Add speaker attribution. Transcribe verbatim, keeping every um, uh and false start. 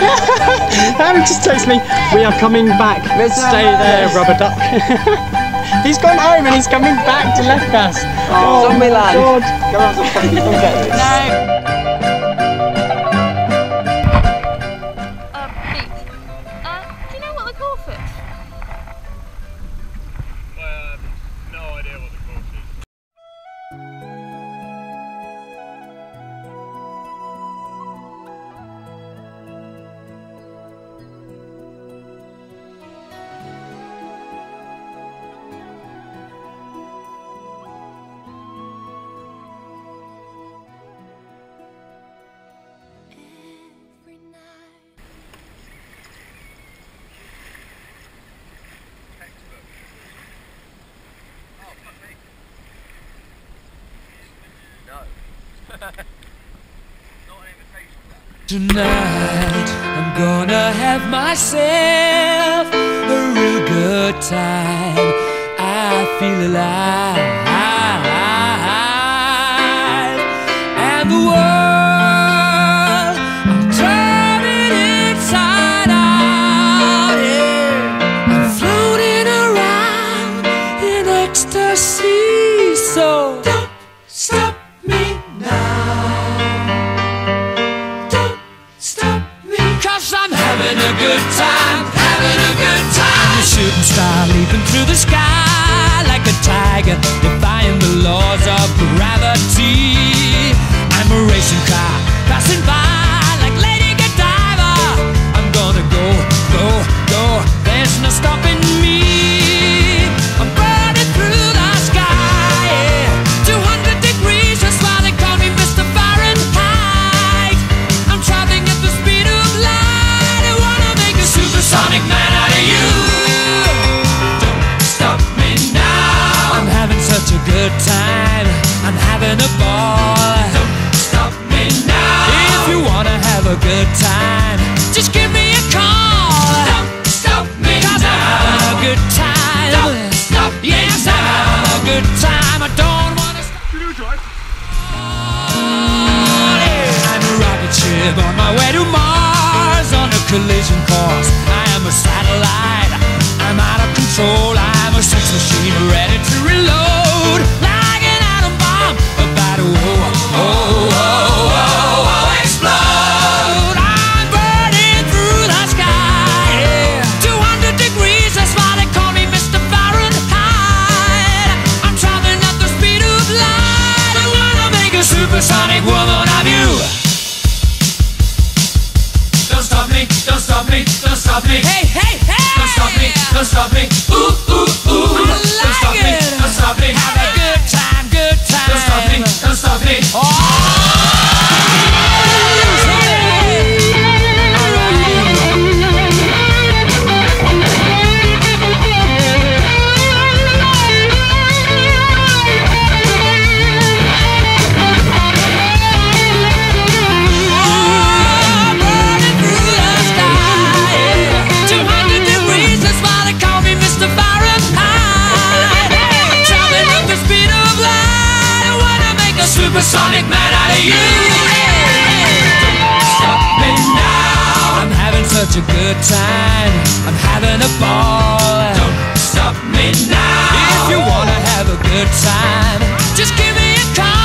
Speaker 1: Harry just texted me, we are coming back. Let's stay there, rubber duck. He's gone home and he's coming back to left us.
Speaker 2: Oh, Zombie land.
Speaker 1: God.
Speaker 2: Come on, come get this.
Speaker 1: No.
Speaker 3: Uh, Pete, uh, do you know what the course is?
Speaker 4: Well, no idea what the course is.
Speaker 5: Tonight I'm gonna have myself a real good time. I feel alive, and the world I'm turning inside out. Yeah, I'm floating around in ecstasy. So don't stop me now. I'm having a good time, having a good time. I'm a shooting star leaping through the sky like a tiger, defying the laws of gravity. I'm a racing car passing by like Lady Godiva. I'm gonna go, go, go. There's no stopping me. I'm burning through the sky, yeah. two hundred degrees, that's why they call me Mister Fahrenheit. I'm traveling at the speed of light. Supersonic man out of you. Don't stop me now. I'm having such a good time. I'm having a ball. Don't stop me now. If you wanna have a good time, just give me a call. Don't stop me now. 'Cause I'm having a good time. Don't stop me now. Yes, I'm having a good time. I don't wanna stop. I'm a rocket ship on my way to Mars on a collision course. I am a satellite. I'm out of control. I'm a sex machine ready to reload. Like an atom bomb about to oh, oh, oh, oh, oh, explode. I'm burning through the sky. Yeah. two hundred degrees, that's why they call me Mister Fahrenheit. I'm traveling at the speed of light. I wanna make a supersonic woman of you. Don't stop me, don't stop me, don't stop me. Hey, hey, hey! Don't stop me, don't stop me. Ooh, ooh, ooh. I like don't stop it. me, don't stop me. Have a good time, good time. Don't stop me, don't stop me. Oh! Supersonic man out of you. Don't stop me now. I'm having such a good time. I'm having a ball. Don't stop me now. If you wanna have a good time, just give me a call.